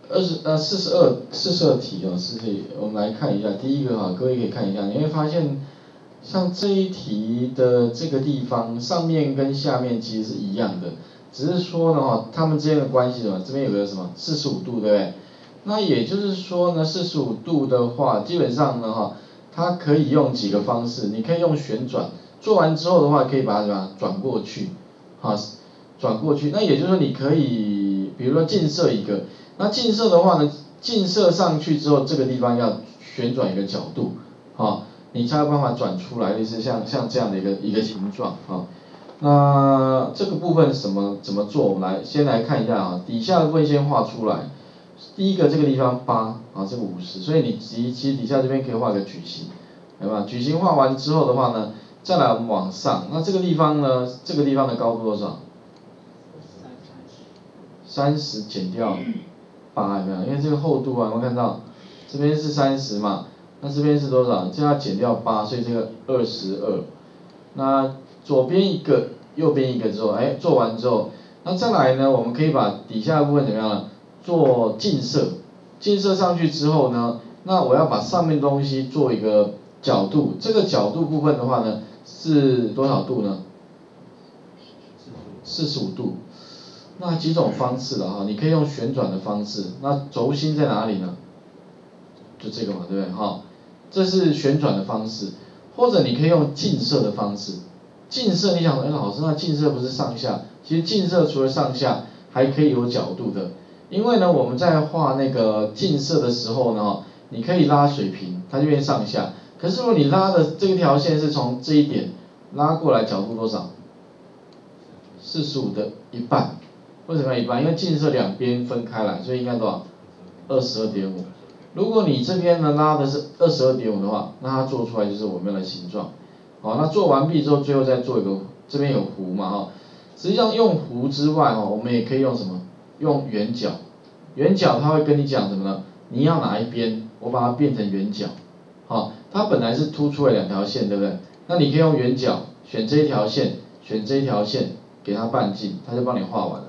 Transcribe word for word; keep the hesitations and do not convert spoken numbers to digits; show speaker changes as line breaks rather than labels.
二十呃四十二四十二题哦，四十题我们来看一下，第一个哈，各位可以看一下，你会发现，像这一题的这个地方，上面跟下面其实是一样的，只是说呢哈，它们之间的关系什么？这边有个什么四十五度，对不对？那也就是说呢，四十五度的话，基本上呢哈，它可以用几个方式，你可以用旋转，做完之后的话，可以把它什么转过去，哈，转过去。那也就是说，你可以比如说近射一个。那近射的话呢，近射上去之后，这个地方要旋转一个角度，啊，你才有办法转出来，类似像像这样的一个一个形状啊。那这个部分怎么怎么做？我们来先来看一下啊，底下的部分先画出来。第一个这个地方八啊，这个五十，所以你其其实底下这边可以画个矩形，对吧？矩形画完之后的话呢，再来我们往上，那这个地方呢，这个地方的高度多少？三十减掉八有没有？因为这个厚度啊，有没有看到？这边是三十嘛，那这边是多少？这要减掉八，所以这个二十二。那左边一个，右边一个之后，哎，做完之后，那再来呢，我们可以把底下的部分怎么样呢？做近射，近射上去之后呢，那我要把上面东西做一个角度，这个角度部分的话呢，是多少度呢？四十五度。那几种方式了哈，你可以用旋转的方式，那轴心在哪里呢？就这个嘛，对不对？哈，这是旋转的方式，或者你可以用近射的方式。近射你想说，哎，老师，那近射不是上下？其实近射除了上下，还可以有角度的。因为呢，我们在画那个近射的时候呢，你可以拉水平，它就变上下。可是如果你拉的这条线是从这一点拉过来，角度多少？四十五的一半。为什么要一半？因为近射两边分开来，所以应该多少？二十二点五。如果你这边呢拉的是二十二点五的话，那它做出来就是我们的形状。好，那做完毕之后，最后再做一个，这边有弧嘛哈。实际上用弧之外哈，我们也可以用什么？用圆角。圆角它会跟你讲什么呢？你要哪一边，我把它变成圆角。好，它本来是凸出了两条线，对不对？那你可以用圆角，选这一条线，选这一条线，给它半径，它就帮你画完了。